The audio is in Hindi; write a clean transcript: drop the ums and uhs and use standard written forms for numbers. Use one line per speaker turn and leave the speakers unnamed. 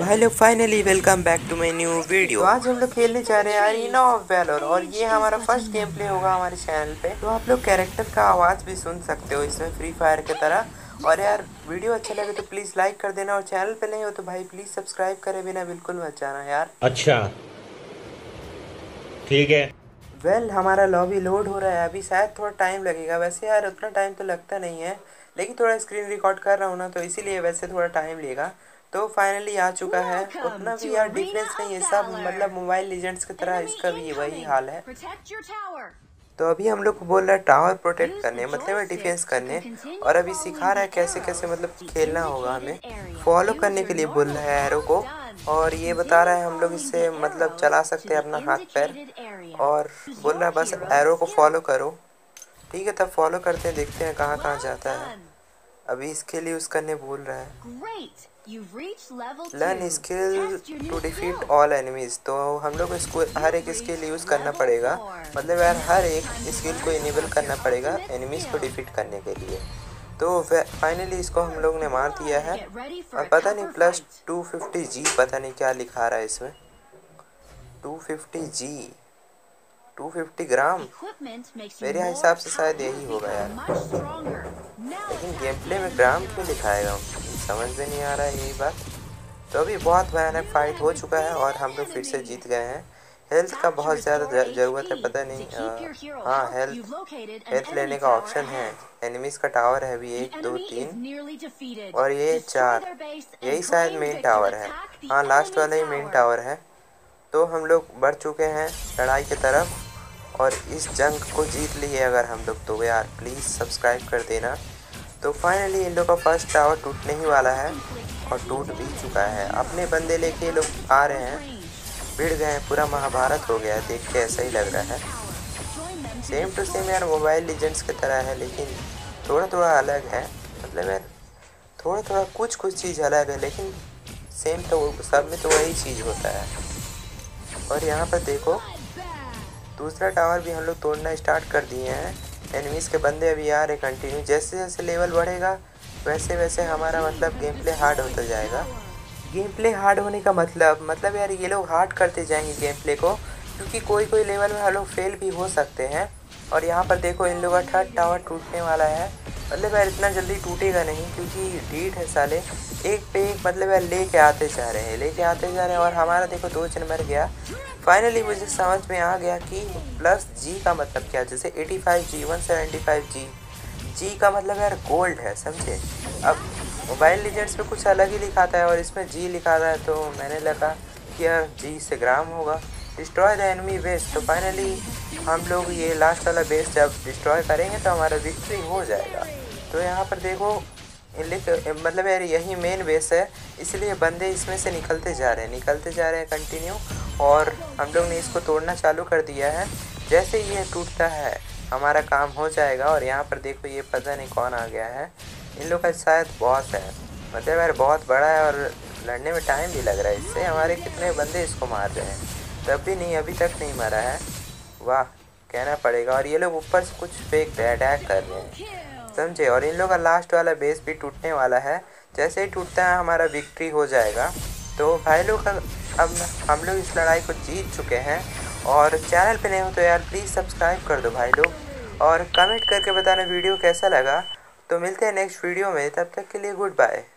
भाई लोग finally welcome back to my new video. तो आज हम लोग खेलने जा रहे हैं अरीना ऑफ वैलोर और ये हमारा फर्स्ट गेम प्ले होगा हमारे चैनल पे। तो आप लोग कैरेक्टर का आवाज़ भी सुन सकते हो इसमें फ्री फायर की तरह। और यार वीडियो अच्छा लगे तो प्लीज़ लाइक कर देना और चैनल पे नहीं हो तो भाई प्लीज़ सब्सक्राइब करे बिना बिल्कुल मत जाना यार।
अच्छा ठीक है।
हमारा लॉबी लोड हो रहा है अभी, शायद थोड़ा टाइम लगेगा। वैसे यार उतना टाइम तो लगता नहीं है, लेकिन थोड़ा स्क्रीन रिकॉर्ड कर रहा हूँ ना तो इसीलिए वैसे थोड़ा टाइम लेगा। तो फाइनली आ चुका है। उतना भी यार डिफरेंस नहीं है, सब मतलब मोबाइल लीजेंड्स की तरह इसका भी वही हाल है। तो अभी हम लोग को बोल रहा है टावर प्रोटेक्ट करने, मतलब डिफेंस करने। और अभी सिखा रहा है कैसे कैसे मतलब खेलना होगा, हमें फॉलो करने के लिए बोल रहा है एरो को। और ये बता रहा है हम लोग इससे मतलब चला सकते हैं अपना हाथ पैर। और बोल रहा है बस एरो को फॉलो करो। ठीक है तब फॉलो करते हैं, देखते हैं कहाँ कहाँ जाता है। अभी स्किल यूज़ करने बोल रहा है, learn skill to defeat all enemies. तो हम लोग इसको हर एक स्किल यूज़ करना पड़ेगा, मतलब यार हर एक स्किल को इनेबल करना पड़ेगा एनिमीज को डिफीट करने के लिए। तो फाइनली इसको हम लोग ने मार दिया है। और पता नहीं प्लस 250G, पता नहीं क्या लिखा रहा है इसमें। 250G 250 ग्राम मेरे हिसाब से शायद यही होगा यार, लेकिन गेम प्ले में ग्राम क्यों लिखाएगा समझ में नहीं आ रहा है यही बात। तो अभी बहुत भयानक फाइट हो चुका है और हम लोग फिर से जीत गए हैं। हेल्थ का बहुत ज़्यादा ज़रूरत है, पता नहीं हाँ हेल्थ लेने का ऑप्शन है। एनिमीज़ का टावर है अभी 1 2 3 और ये 4, यही शायद मेन टावर है। हाँ लास्ट वाला ही मेन टावर है। तो हम लोग बढ़ चुके हैं लड़ाई की तरफ और इस जंग को जीत लिए अगर हम लोग, तो यार प्लीज़ सब्सक्राइब कर देना। तो फाइनली इन लोग का फर्स्ट टावर टूटने ही वाला है और टूट भी चुका है। अपने बंदे लेके लोग आ रहे हैं, भिड़ गए हैं, पूरा महाभारत हो गया है। देख के ऐसा ही लग रहा है, सेम टू सेम यार मोबाइल लीजेंड्स की तरह है, लेकिन थोड़ा थोड़ा अलग है। मतलब यार थोड़ा थोड़ा कुछ चीज़ अलग है, लेकिन सेम तो सब में तो वही चीज़ होता है। और यहाँ पर देखो दूसरा टावर भी हम लोग तोड़ना स्टार्ट कर दिए हैं। एनिमीज़ के बंदे अभी आ रहे कंटिन्यू, जैसे जैसे लेवल बढ़ेगा वैसे वैसे हमारा मतलब गेम प्ले हार्ड होता जाएगा। गेम प्ले हार्ड होने का मतलब यार ये लोग हार्ड करते जाएंगे गेम प्ले को, क्योंकि कोई कोई लेवल में हम लोग फेल भी हो सकते हैं। और यहाँ पर देखो इन लोगों का थर्ड टावर टूटने वाला है। मतलब यार इतना जल्दी टूटेगा नहीं, क्योंकि ढीठ है साले, एक पे एक मतलब यार लेके आते जा रहे हैं और हमारा देखो 2 जन मर गया। फाइनली मुझे समझ में आ गया कि प्लस जी का मतलब क्या, जैसे 85G 175G, जी का मतलब यार गोल्ड है, समझे। अब मोबाइल लीजेंड्स पे कुछ अलग ही लिखाता है और इसमें जी लिखा था, तो मैंने लगा कि यार जी से ग्राम होगा। Destroy the enemy base. तो फाइनली हम लोग ये लास्ट वाला बेस जब डिस्ट्रॉय करेंगे तो हमारा विक्ट्री हो जाएगा। तो यहाँ पर देखो मतलब यार यही मेन बेस है, इसलिए बंदे इसमें से निकलते जा रहे हैं कंटिन्यू। और हम लोग ने इसको तोड़ना चालू कर दिया है। जैसे ये टूटता है हमारा काम हो जाएगा। और यहाँ पर देखो ये पता नहीं कौन आ गया है, इन लोग का शायद बॉस है। मतलब यार बहुत बड़ा है और लड़ने में टाइम भी लग रहा है इससे। हमारे कितने बंदे इसको मार रहे हैं, तब भी नहीं, अभी तक नहीं मरा है। वाह कहना पड़ेगा। और ये लोग ऊपर से कुछ फेक अटैक कर रहे हैं, समझे। और इन लोग का लास्ट वाला बेस भी टूटने वाला है, जैसे ही टूटता है हमारा विक्ट्री हो जाएगा। तो भाई लोग अब हम लोग इस लड़ाई को जीत चुके हैं। और चैनल पे नए हो तो यार प्लीज़ सब्सक्राइब कर दो भाई लोग, और कमेंट करके बताना वीडियो कैसा लगा। तो मिलते हैं नेक्स्ट वीडियो में, तब तक के लिए गुड बाय।